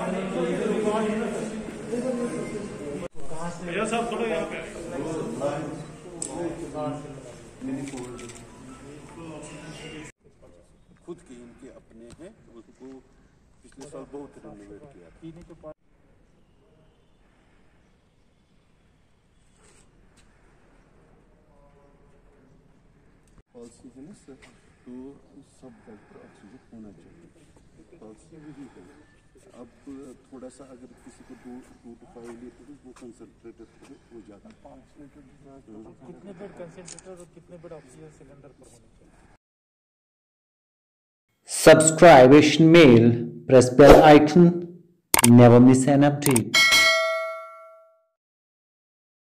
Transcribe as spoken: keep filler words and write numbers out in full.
साहब थोड़ा यहाँ पे खुद के इनके अपने हैं, उनको पिछले साल बहुत रेनोवेट किया था। पॉलिसी है ना सर, तो सब डॉक्टर ऑक्सीजन होना चाहिए, पॉलिसी वही है। अब थोड़ा सा अगर किसी को two two two five litre तो वो कंसंट्रेटर हो जाता है। पाँच लीटर कितने बेड कंसंट्रेटर और कितने बेड ऑक्सीजन सिलेंडर पर होने चाहिए? Subscribe mail, press bell icon, never miss an update.